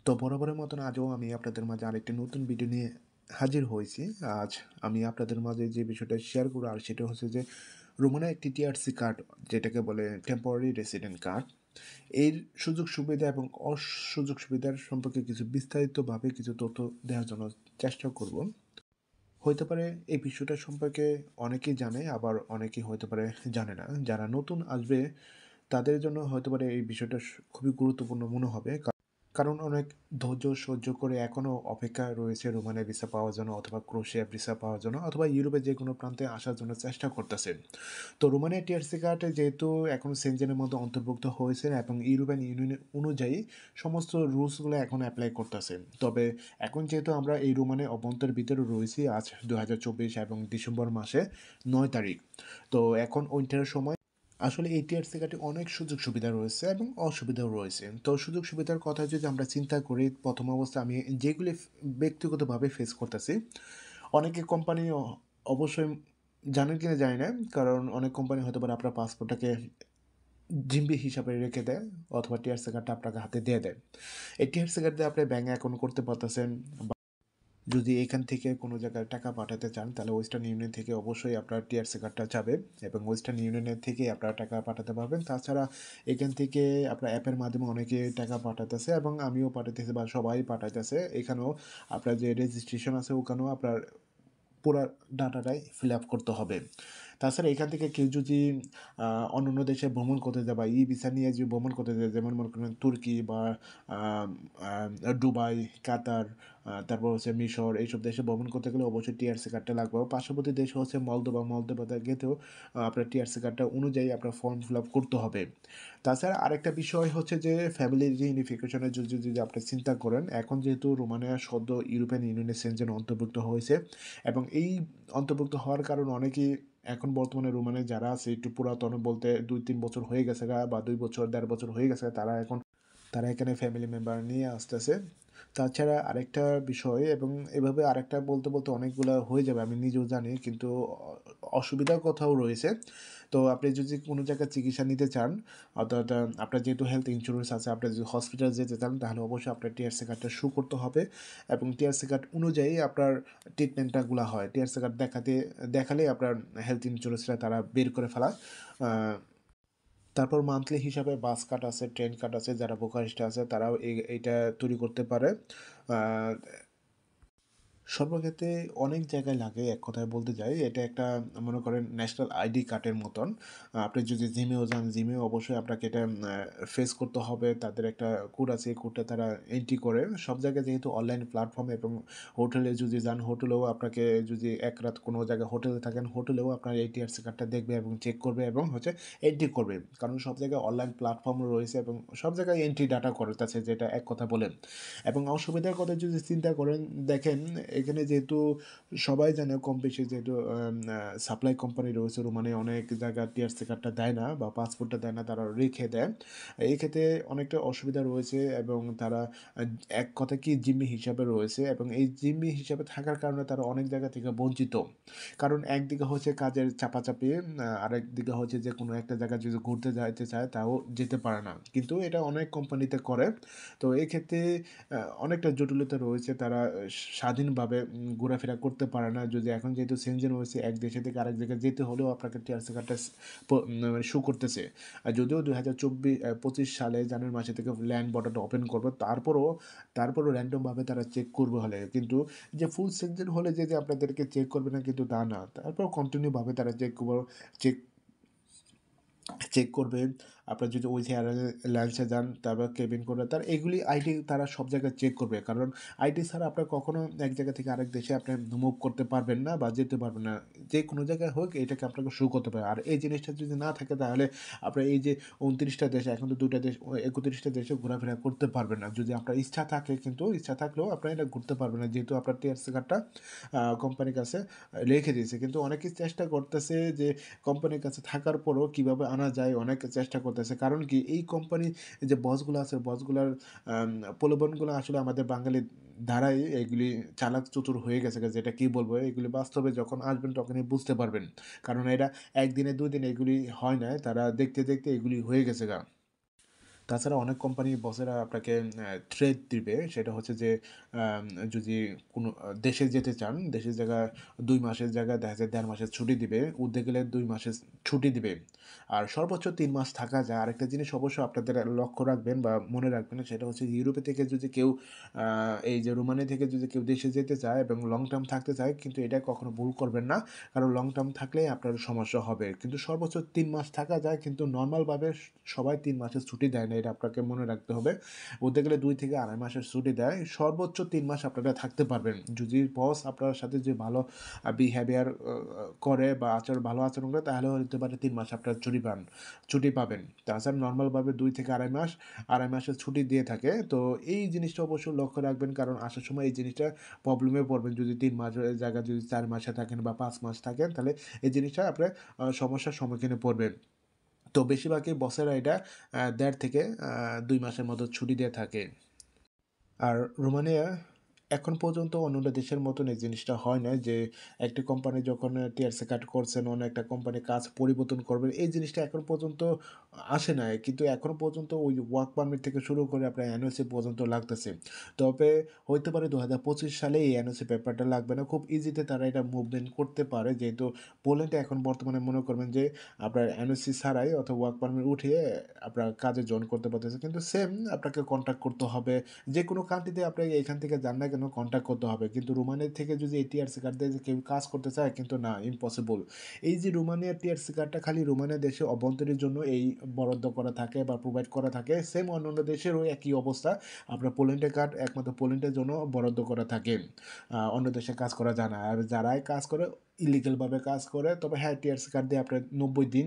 তো বরাবরের মতন আজও আমি আপনাদের মাঝে আরেকটি নতুন ভিডিও নিয়ে হাজির হয়েছি। আজ আমি আপনাদের মাঝে যে বিষয়টা শেয়ার করব আর সেটা হচ্ছে যে রোমানের একটি টিআরসি কার্ড যেটাকে বলে টেম্পোরারি রেসিডেন্ট কার্ড। এর সুযোগ সুবিধা এবং অসুযোগ সুবিধার সম্পর্কে কিছু বিস্তারিতভাবে কিছু তথ্য দেওয়ার জন্য চেষ্টা করব। হইতে পারে এই বিষয়টা সম্পর্কে অনেকেই জানে আবার অনেকেই হইতে পারে জানে না। যারা নতুন আসবে তাদের জন্য হতে পারে এই বিষয়টা খুবই গুরুত্বপূর্ণ মনে হবে। কারণ অনেক ধৈর্য সহ্য করে এখনো অপেক্ষায় রয়েছে রোমানিয়া ভিসা পাওয়ার জন্য অথবা ক্রোয়েশিয়া ভিসা পাওয়ার জন্য অথবা ইউরোপের যেকোনো প্রান্তে আসার জন্য চেষ্টা করতেছে। তো রোমানিয়া টিআরসি কার্ডে যেহেতু এখন সেনজেনের মধ্যে অন্তর্ভুক্ত হয়েছে এবং ইউরোপিয়ান ইউনিয়ন অনুযায়ী সমস্ত রুলসগুলো এখন অ্যাপ্লাই করতেছে। তবে এখন যেহেতু আমরা এই রোমানিয়া অভ্যন্তরের ভিতরে রয়েছি আজ ২০২৪ এবং ডিসেম্বর মাসে ৯ তারিখ। তো এখন উইন্টারের সময় আসলে এই টিআরসি কার্ডে অনেক সুযোগ সুবিধা রয়েছে এবং অসুবিধাও রয়েছে। তো সুযোগ সুবিধার কথা যদি আমরা চিন্তা করি, প্রথম অবস্থায় আমি যেগুলি ব্যক্তিগতভাবে ফেস করতেছি, অনেকে কোম্পানি অবশ্যই জানেন কিনা জানি না, কারণ অনেক কোম্পানি হতে পারে আপনার পাসপোর্টটাকে জিম্মি হিসাবে রেখে দেয় অথবা টিআরসি কার্ডটা আপনাকে হাতে দিয়ে দেয়। এই টিআরসি কার্ড দিয়ে আপনি ব্যাঙ্ক অ্যাকাউন্ট করতে পারতেছেন। যদি এখান থেকে কোনো জায়গায় টাকা পাঠাতে চান তাহলে ওয়েস্টার্ন ইউনিয়ন থেকে অবশ্যই আপনার টিআরসি কার্ডটা যাবে এবং ওয়েস্টার্ন ইউনিয়নের থেকে আপনারা টাকা পাঠাতে পারবেন। তাছাড়া এখান থেকে আপনার অ্যাপের মাধ্যমে অনেকে টাকা পাঠাতেছে এবং আমিও পাঠাতেছি বা সবাই পাঠাইতেছে। এখানেও আপনার যে রেজিস্ট্রেশন আছে ওখানেও আপনার পুরা ডাটাটাই ফিল আপ করতে হবে। তাছাড়া এখান থেকে কেউ যদি অন্যান্য দেশে ভ্রমণ করতে যায় বা ই-ভিসা নিয়ে যদি ভ্রমণ করতে যায়, যেমন মনে করেন তুর্কি বা আম দুবাই, কাতার, তারপর হচ্ছে মিশর, এইসব দেশে ভ্রমণ করতে গেলে অবশ্যই টিআরসি কার্ডটা লাগবে। পার্শ্ববর্তী দেশ হচ্ছে মলদোভা, মলদোভাতে গেতেও আপনার টিআরসি কার্ডটা অনুযায়ী আপনার ফর্ম ফিল আপ করতে হবে। তাছাড়া আরেকটা বিষয় হচ্ছে যে ফ্যামিলি রিইউনিফিকেশনের যদি আপনি চিন্তা করেন, এখন যেহেতু রোমানিয়া সদ্য ইউরোপিয়ান ইউনিয়নের সেনজেনে অন্তর্ভুক্ত হয়েছে এবং এই অন্তর্ভুক্ত হওয়ার কারণে অনেকেই এখন বর্তমানে রোমানে যারা আছে একটু পুরাতন বলতে ২-৩ বছর হয়ে গেছে গা বা ২ বছর ১.৫ বছর হয়ে গেছে, তারা এখানে ফ্যামিলি মেম্বার নিয়ে আসতেছে। তাছাড়া আরেকটা বিষয় এবং এভাবে আরেকটা বলতে অনেকগুলা হয়ে যাবে আমি নিজেও জানি, কিন্তু অসুবিধার কথাও রয়েছে। তো আপনি যদি কোনো জায়গায় চিকিৎসা নিতে চান, অর্থাৎ আপনার যেহেতু হেলথ ইন্স্যুরেন্স আছে, আপনি যদি হসপিটাল যেতে চান তাহলে অবশ্যই আপনার টিআরসি কার্ডটা শো করতে হবে এবং টিআরসি কার্ড অনুযায়ী আপনার ট্রিটমেন্টটা হয়। টিআরসি কার্ড দেখালেই আপনার হেলথ ইন্স্যুরেন্সটা তারা বের করে ফেলায়। আ তারপর মান্থলি হিসাবে বাস কার্ড আছে, ট্রেন কার্ড আছে, যারা বুকারেস্টে আছে তারাও এইটা তৈরি করতে পারে। আ সর্বক্ষেত্রে অনেক জায়গায় লাগে, এক কথায় বলতে যাই এটা একটা মনে করেন ন্যাশনাল আইডি কার্ডের মতন। আপনি যদি জিমেও যান, জিমেও অবশ্যই আপনাকে এটা ফেস করতে হবে। তাদের একটা কোড আছে, এই কোডটা তারা এন্ট্রি করে। সব জায়গায় যেহেতু অনলাইন প্ল্যাটফর্ম এবং হোটেলে যদি যান, হোটেলেও আপনাকে যদি এক রাত কোনো জায়গায় হোটেলে থাকেন, হোটেলেও আপনার এই টিআরসি কার্ডটা দেখবে এবং চেক করবে এবং হচ্ছে এন্ট্রি করবে। কারণ সব জায়গায় অনলাইন প্ল্যাটফর্ম রয়েছে এবং সব জায়গায় এন্ট্রি ডাটা করতেছে, যেটা এক কথা বলে। এবং অসুবিধার কথা যদি চিন্তা করেন, দেখেন এখানে যেহেতু সবাই জানে কম বেশি যেহেতু সাপ্লাই কোম্পানি রয়েছে রোমানে, অনেক জায়গায় টিআরসি কার্ডটা দেয় না বা পাসপোর্টটা দেয় না, তারা রেখে দেয়। এই ক্ষেত্রে অনেকটা অসুবিধা রয়েছে এবং তারা এক কথা কি জিম্মি হিসাবে রয়েছে এবং এই জিম্মি হিসাবে থাকার কারণে তারা অনেক জায়গা থেকে বঞ্চিত। কারণ একদিকে হচ্ছে কাজের চাপাচাপি, আরেকদিকে হচ্ছে যে কোনো একটা জায়গায় যদি ঘুরতে যাইতে চায় তাও যেতে পারে না। কিন্তু এটা অনেক কোম্পানিতে করে। তো এক্ষেত্রে অনেকটা জটিলতা রয়েছে। তারা স্বাধীনভাবে ঘোরাফেরা করতে পারে না। যদি এখন যেহেতু সেনজেন হয়েছে, এক দেশে থেকে আরেক জায়গায় যেতে হলেও আপনাকে টিআরসি কার্ডটা মানে শো করতেছে। আর যদিও ২০২৫ সালে জানুয়ারি মাসে থেকে ল্যান্ড বর্ডারটা ওপেন করবে। তারপরও র‍্যান্ডমভাবে তারা চেক করবে হলে। কিন্তু যে ফুল সেনজেন হলে যে আপনাদেরকে চেক করবে না কিন্তু তা না। তারপর কন্টিনিউভাবে তারা চেক চেক করবে। আপনার যদি ওই এয়ারলাইন্সে যান, তারপর কেবিন করবে। এগুলি আইডি তারা সব জায়গায় চেক করবে। কারণ আইডি ছাড়া আপনার কখনো এক জায়গা থেকে আরেক দেশে আপনি মুভ করতে পারবেন না বা যেতে পারবেন না। যে কোনো জায়গায় হোক এটাকে আপনাকে শো করতে হবে। আর এই জিনিসটা যদি না থাকে তাহলে আপনার এই যে ২৯ টা দেশ, এখন তো ২ টা দেশ ৩১ টা দেশে ঘোরাফেরা করতে পারবেন না। যদি আপনার ইচ্ছা থাকে, কিন্তু ইচ্ছা থাকলেও আপনার এটা ঘুরতে পারবেন না। যেহেতু আপনার টিআরসি কার্ডটা কোম্পানির কাছে রেখে দিয়েছে। কিন্তু অনেকেই চেষ্টা করতেছে যে কোম্পানির কাছে থাকার পরও কিভাবে আনা যায়, অনেকে চেষ্টা করতেছে। কারণ কি এই কোম্পানির যে বসগুলো আছে, বসগুলার আম প্রলোভনগুলো আসলে আমাদের বাঙালির দ্বারাই এগুলি চালাক চতুর হয়ে গেছে গা, যেটা কি বলবো? এগুলি বাস্তবে যখন আসবেন তখনই বুঝতে পারবেন। কারণ এরা ১ দিনে ২ দিনে এগুলি হয় নাই। তারা দেখতে এগুলি হয়ে গেছে গা। তাছাড়া অনেক কোম্পানি বসেরা আপনাকে থ্রেট দিবে। সেটা হচ্ছে যে আম যদি কোনো দেশে যেতে চান, দেশের জায়গায় ২ মাসের জায়গায় দেখা যায় ১.৫ মাসের ছুটি দিবে। উঠতে গেলে ২ মাসের ছুটি দিবে। আর সর্বোচ্চ ৩ মাস থাকা যায়। আরেকটা জিনিস অবশ্যই আপনাদের লক্ষ্য রাখবেন বা মনে রাখবেন সেটা হচ্ছে ইউরোপে থেকে যদি কেউ আ এই যে রোমানিয়া থেকে যদি কেউ দেশে যেতে চায় এবং লং টার্ম থাকতে চায় কিন্তু এটা কখনো ভুল করবেন না। কারণ লং টার্ম থাকলে আপনার সমস্যা হবে। কিন্তু সর্বোচ্চ ৩ মাস থাকা যায় কিন্তু নরমালভাবে সবাই ৩ মাসের ছুটি দেয় না। এটা আপনাকে মনে রাখতে হবে। বলতে গেলে ২ থেকে ২.৫ মাসের ছুটি দেয়। সর্বোচ্চ ৩ মাস আপনারা থাকতে পারবেন। যদি বস আপনার সাথে যে ভালো বিহেভিয়ার করে বা ভালো আচরণ করে তাহলে হতে পারে ৩ মাস আপনারা ছুটি পাবেন। তাছাড়া নরমালভাবে ২ থেকে ২.৫ মাস, ২.৫ মাসের ছুটি দিয়ে থাকে। তো এই জিনিসটা অবশ্যই লক্ষ্য রাখবেন কারণ আসার সময় এই জিনিসটা প্রবলেমে পড়বেন। যদি ৩ মাসের জায়গায় যদি ৪ মাসে থাকেন বা ৫ মাস থাকেন তাহলে এই জিনিসটা আপনার সমস্যার সম্মুখীনে পড়বেন। তো বেশিরভাগই বসেরা এটা ১.৫ থেকে ২ মাসের মতো ছুটি দিয়ে থাকে। আর রোমানিয়া এখন পর্যন্ত অন্যান্য দেশের মতন এই জিনিসটা হয় নাই যে, একটি কোম্পানি যখন টিআরসি কাট করছেন, অন্য একটা কোম্পানি কাজ পরিবর্তন করবেন। এই জিনিসটা এখন পর্যন্ত আসে নাই। কিন্তু এখনো পর্যন্ত ওই ওয়ার্ক পারমিট থেকে শুরু করে আপনার এনওসি পর্যন্ত লাগতেছে। তবে হইতে পারে ২০২৫ সালে এই এনওসি পেপারটা লাগবে না। খুব ইজিতে তারা এটা মুভমেন্ট করতে পারে। যেহেতু পোল্যান্ডে এখন বর্তমানে মনে করবেন যে, আপনার এনওসি ছাড়াই অথবা ওয়ার্ক পারমিট উঠিয়ে আপনার কাজে জয়েন করতে পারতেছে। কিন্তু সেম আপনাকে কন্ট্যাক্ট করতে হবে। যেকোনো কান্ট্রিতে আপনাকে এখান থেকে যান না কেন কন্ট্যাক্ট করতে হবে। কিন্তু রোমানিয়া থেকে যদি এই টিআরসি কার্ড দিয়ে যে কেউ কাজ করতে চায় কিন্তু না ইম্পসিবল। এই যে রোমানিয়ার টিআরসি কার্ডটা খালি রোমানিয়া দেশের অভ্যন্তরের জন্য এই বরাদ্দ করা থাকে বা প্রোভাইড করা থাকে। সেম অন্যান্য দেশেরও একই অবস্থা। আপনার পোল্যান্ডের কার্ড একমাত্র পোল্যান্ডের জন্য বরাদ্দ করা থাকে। অন্য দেশে কাজ করা যায় না। আর যারাই কাজ করে ইলিগাল ভাবে কাজ করে তবে হ্যাঁ টিআরসি কার্ড দিয়ে আপনার ৯০ দিন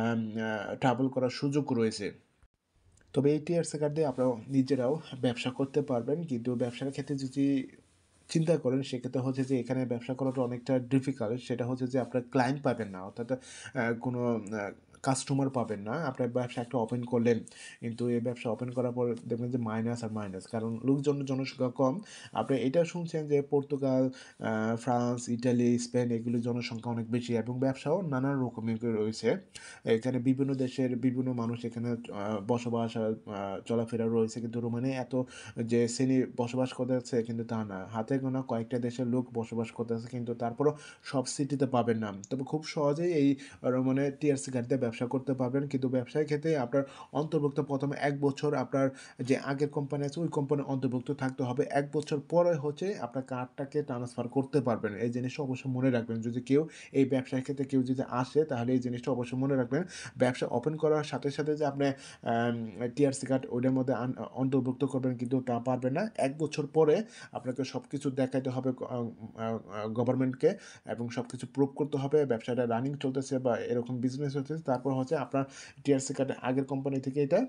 ট্রাভেল করার সুযোগ রয়েছে। তবে এই টিআরসি কার্ড দিয়ে আপনারা নিজেরাও ব্যবসা করতে পারবেন। কিন্তু ব্যবসার ক্ষেত্রে যদি চিন্তা করেন সেক্ষেত্রে হচ্ছে যে এখানে ব্যবসা করাটা অনেকটা ডিফিকাল্ট। সেটা হচ্ছে যে আপনার ক্লায়েন্ট পাবেন না। অর্থাৎ কোনো কাস্টমার পাবেন না। আপনার ব্যবসা একটা ওপেন করলেন। কিন্তু এই ব্যবসা ওপেন করার পর দেখবেন যে মাইনাস আর মাইনাস। কারণ জনসংখ্যা কম। আপনি এটা শুনছেন যে পর্তুগাল, আ ফ্রান্স, ইটালি, স্পেন এগুলির জনসংখ্যা অনেক বেশি এবং ব্যবসাও নানান রকমের রয়েছে। এখানে বিভিন্ন দেশের বিভিন্ন মানুষ এখানে বসবাস আর চলাফেরা রয়েছে। কিন্তু রোমানিয়া এত যে শ্রেণী বসবাস করতেছে কিন্তু তা না। হাতে গোনা কয়েকটা দেশের লোক বসবাস করতেছে কিন্তু তারপরও সব সিটিতে পাবেন না। তবে খুব সহজেই এই মানে টিআরসি কার্ড দিয়ে ব্যবসা করতে পারবেন। কিন্তু ব্যবসার ক্ষেত্রে আপনার অন্তর্ভুক্ত ১ম এ ১ বছর আপনার যে আগের কোম্পানি আছে ওই কোম্পানির অন্তর্ভুক্ত থাকতে হবে। ১ বছর পরে হচ্ছে আপনার কার্ডটাকে ট্রান্সফার করতে পারবেন। এই জিনিসটা অবশ্যই মনে রাখবেন। যদি কেউ এই ব্যবসার ক্ষেত্রে কেউ যদি আসে তাহলে এই জিনিসটা অবশ্যই মনে রাখবেন। ব্যবসা ওপেন করার সাথে, সাথে যে আপনি টিআরসি কার্ড ওইটার মধ্যে অন্তর্ভুক্ত করবেন কিন্তু তা পারবেন না। ১ বছর পরে আপনাকে সবকিছু দেখাইতে হবে গভর্নমেন্টকে এবং সবকিছু প্রুভ করতে হবে ব্যবসাটা রানিং চলতেছে বা এরকম বিজনেস হচ্ছে। তারপর হচ্ছে আপনার টিআরসি কার্ড আগের কোম্পানি থেকে এটা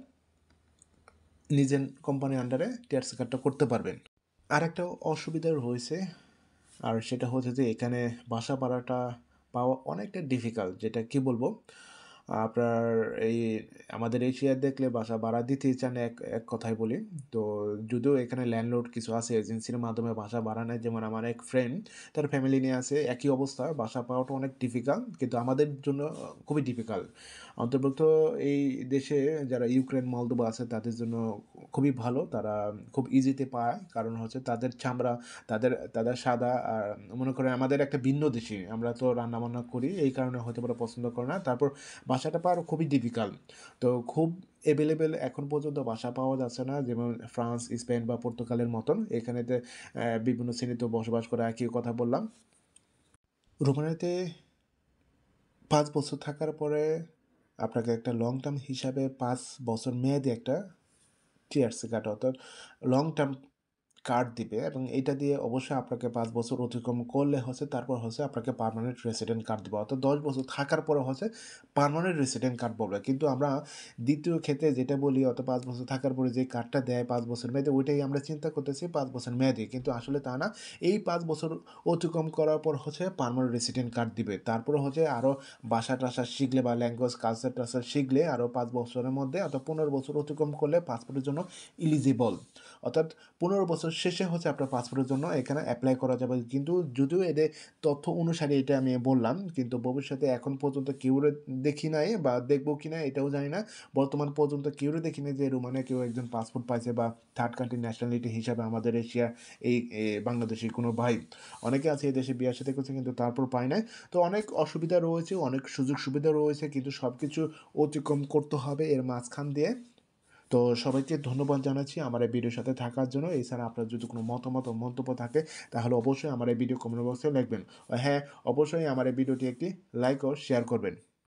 নিজের কোম্পানির আন্ডারে টিআরসি কার্ডটা করতে পারবেন। আরেকটা অসুবিধা রয়েছে আর সেটা হচ্ছে যে এখানে বাসা ভাড়াটা পাওয়া অনেকটা ডিফিকাল্ট যেটা কি বলবো? আপনার এই আমাদের এশিয়ায় দেখলে বাসা ভাড়া দিতেই চান এক কথায় বলি। তো যদিও এখানে ল্যান্ডলর্ড কিছু আছে এজেন্সির মাধ্যমে বাসা ভাড়া নেয়। যেমন আমার এক ফ্রেন্ড তার ফ্যামিলি নিয়ে আছে একই অবস্থা। বাসা পাওয়াটা অনেক ডিফিকাল্ট কিন্তু আমাদের জন্য খুবই ডিফিকাল্ট। অন্তর্ভুক্ত এই দেশে যারা ইউক্রেন, মলদোভা আছে তাদের জন্য খুবই ভালো। তারা খুব ইজিতে পায়। কারণ হচ্ছে তাদের চামড়া, তাদের সাদা আর মনে করেন আমাদের একটা ভিন্ন দেশি। আমরা তো রান্না-বান্না করি এই কারণে হয়তো ওরা পছন্দ করে না। তারপর বাসাটা পাওয়া খুবই ডিফিকাল্ট। তো খুব এভেইলেবল এখন পর্যন্ত বাসা পাওয়া যাচ্ছে না। যেমন ফ্রান্স, স্পেন বা পর্তুগালের মতন। এখানেতে বিভিন্ন শ্রেণীতে বসবাস করে একই কথা বললাম। রোমানিয়াতে ৫ বছর থাকার পরে আপনাকে একটা লং টার্ম হিসাবে ৫ বছর মেয়াদি একটা টিআরসি কার্ড অর্থাৎ লং টার্ম কার্ড দিবে এবং এইটা দিয়ে অবশ্যই আপনাকে ৫ বছর অতিক্রম করলে হচ্ছে তারপর হচ্ছে আপনাকে পার্মানেন্ট রেসিডেন্ট কার্ড দিবে। অর্থাৎ ১০ বছর থাকার পরে হচ্ছে পার্মানেন্ট রেসিডেন্ট কার্ড বলবে। কিন্তু আমরা ২য় ক্ষেত্রে যেটা বলি অর্থাৎ ৫ বছর থাকার পরে যে কার্ডটা দেয় ৫ বছর মেয়াদী ওইটাই আমরা চিন্তা করতেছি ৫ বছর মেয়াদী। কিন্তু আসলে তা না। এই ৫ বছর অতিক্রম করার পর হচ্ছে পার্মানেন্ট রেসিডেন্ট কার্ড দিবে। তারপরে হচ্ছে আরও ভাষা-টাষা শিখলে বা ল্যাঙ্গুয়েজ কালচার-টালচার শিখলে আরও ৫ বছরের মধ্যে অর্থাৎ ১৫ বছর অতিক্রম করলে পাসপোর্টের জন্য এলিজিবল। অর্থাৎ ১৫ বছর শেষে হচ্ছে আপনার পাসপোর্টের জন্য এখানে এপ্লাই করা যাবে। কিন্তু যদিও এদের তথ্য অনুসারে এটা আমি বললাম, কিন্তু ভবিষ্যতে এখন পর্যন্ত কেউরে দেখি নাই বা দেখবো কিনা এটাও জানি না। বর্তমান পর্যন্ত কেউরে দেখিনি যে রোমানিয়া কেউ একজন পাসপোর্ট পাইছে বা থার্ড কান্ট্রি ন্যাশনালিটি হিসাবে আমাদের এশিয়া এই বাংলাদেশি কোনো ভাই। অনেকে আছে এদেশে বিয়ে শাদী করছে কিন্তু তারপর পায় নাই। তো অনেক অসুবিধা রয়েছে, অনেক সুযোগ সুবিধা রয়েছে কিন্তু সবকিছু অতিক্রম করতে হবে এর মাঝখান দিয়ে। তো সবাইকে ধন্যবাদ জানাচ্ছি আমার এই ভিডিওর সাথে থাকার জন্য। এছাড়া আপনার যদি কোনো মতামত ও মন্তব্য থাকে তাহলে অবশ্যই আমার এই ভিডিও কমেন্ট বক্সে লিখবেন। হ্যাঁ, অবশ্যই আমার এই ভিডিওটি একটি লাইক ও শেয়ার করবেন।